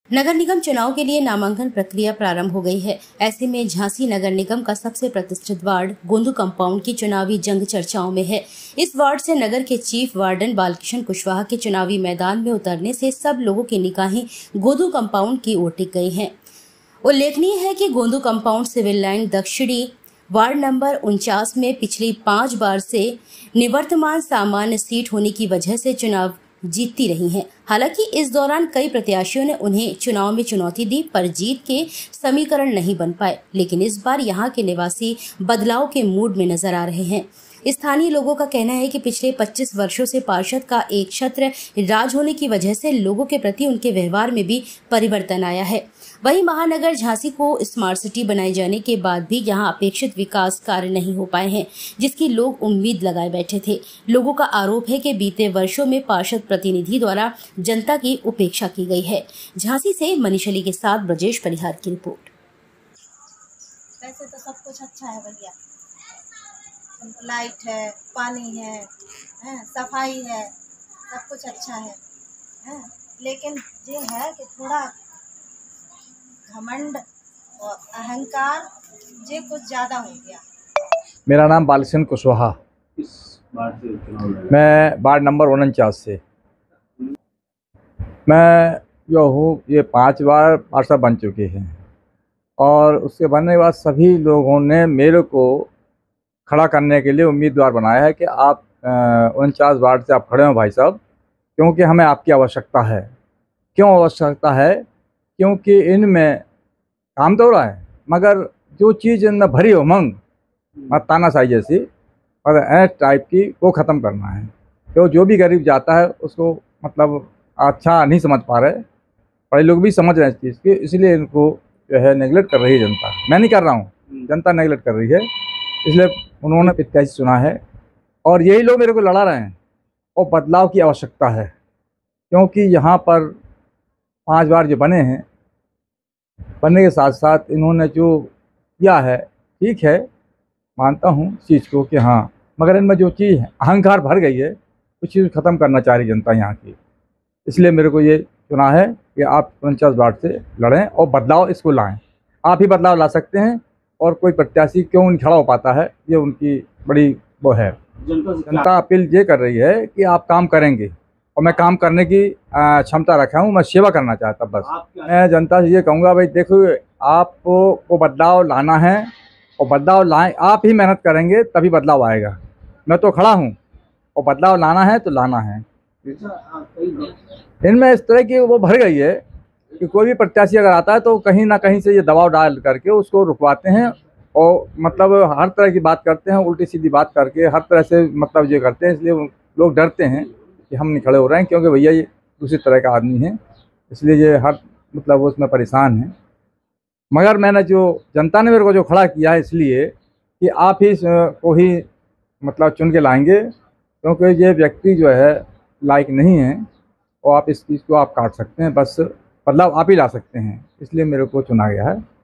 नगर निगम चुनाव के लिए नामांकन प्रक्रिया प्रारंभ हो गई है। ऐसे में झांसी नगर निगम का सबसे प्रतिष्ठित वार्ड गोंदू कंपाउंड की चुनावी जंग चर्चाओं में है। इस वार्ड से नगर के चीफ वार्डन बालकिशन कुशवाहा के चुनावी मैदान में उतरने से सब लोगों की निगाहें गोंदू कंपाउंड की ओर टिक गई हैं। उल्लेखनीय है कि गोंदू कंपाउंड सिविल लाइन दक्षिणी वार्ड नंबर 49 में पिछली 5 बार से निवर्तमान सामान्य सीट होने की वजह से चुनाव जीतती रही हैं। हालांकि इस दौरान कई प्रत्याशियों ने उन्हें चुनाव में चुनौती दी, पर जीत के समीकरण नहीं बन पाए। लेकिन इस बार यहां के निवासी बदलाव के मूड में नजर आ रहे हैं। स्थानीय लोगों का कहना है कि पिछले 25 वर्षों से पार्षद का एक छत्र राज होने की वजह से लोगों के प्रति उनके व्यवहार में भी परिवर्तन आया है। वहीं महानगर झांसी को स्मार्ट सिटी बनाए जाने के बाद भी यहां अपेक्षित विकास कार्य नहीं हो पाए हैं, जिसकी लोग उम्मीद लगाए बैठे थे। लोगों का आरोप है कि बीते वर्षों में पार्षद प्रतिनिधि द्वारा जनता की उपेक्षा की गई है। झांसी से मनीष अली के साथ ब्रजेश परिहार की रिपोर्ट। वैसे तो सब कुछ अच्छा है भैया, लाइट है, पानी है, सफाई है, सब कुछ अच्छा है, लेकिन ये है कि थोड़ा घमंड और अहंकार ये कुछ ज़्यादा हो गया। मेरा नाम बालकिशन कुशवाहा, मैं वार्ड नंबर 49 से। मैं जो हूँ ये 5 बार पार्षद बन चुके हैं और उसके बनने के बाद सभी लोगों ने मेरे को खड़ा करने के लिए उम्मीदवार बनाया है कि आप 49 वार्ड से आप खड़े हो भाई साहब, क्योंकि हमें आपकी आवश्यकता है। क्यों आवश्यकता है? क्योंकि इनमें काम तो हो रहा है, मगर जो चीज़ इनमें भरी उमंग तानाशाही जैसी और ऐस टाइप की वो ख़त्म करना है। तो जो भी गरीब जाता है उसको मतलब अच्छा नहीं समझ पा रहे, बड़े लोग भी समझ रहे हैं इस चीज़ की, इसलिए इनको जो है नेगलेक्ट कर रही है जनता। मैं नहीं कर रहा हूँ, जनता नेगलेक्ट कर रही है, इसलिए उन्होंने प्रत्याशी चुना है और यही लोग मेरे को लड़ा रहे हैं। और बदलाव की आवश्यकता है, क्योंकि यहाँ पर 5 बार जो बने हैं, बनने के साथ साथ इन्होंने जो किया है ठीक है, मानता हूँ चीज़ को कि हाँ, मगर इनमें जो चीज़ अहंकार भर गई है उस चीज़ ख़त्म करना चाह रही जनता यहाँ की। इसलिए मेरे को ये चुना है कि आप 49 वार्ड से लड़ें और बदलाव इसको लाएं। आप ही बदलाव ला सकते हैं और कोई प्रत्याशी क्यों नहीं खड़ा हो पाता है, ये उनकी बड़ी वो है। जनता अपील ये कर रही है कि आप काम करेंगे और मैं काम करने की क्षमता रखा हूँ, मैं सेवा करना चाहता बस। मैं जनता से ये कहूँगा भाई देखो, आपको बदलाव लाना है और बदलाव लाएं, आप ही मेहनत करेंगे तभी बदलाव आएगा। मैं तो खड़ा हूँ और बदलाव लाना है तो लाना है। इनमें इस तरह की वो भर गई है कि कोई भी प्रत्याशी अगर आता है तो कहीं ना कहीं से ये दबाव डाल करके उसको रुकवाते हैं और मतलब हर तरह की बात करते हैं, उल्टी सीधी बात करके हर तरह से मतलब ये करते हैं। इसलिए लोग डरते हैं कि हम नहीं खड़े हो रहे हैं, क्योंकि भैया ये दूसरी तरह का आदमी है, इसलिए ये हर मतलब उसमें परेशान है। मगर मैंने जो जनता ने मेरे को जो खड़ा किया है, इसलिए कि आप ही को ही मतलब चुन के लाएंगे, क्योंकि ये व्यक्ति जो है लायक नहीं है और आप इस चीज़ को आप काट सकते हैं, बस बदलाव आप ही ला सकते हैं, इसलिए मेरे को चुना गया है।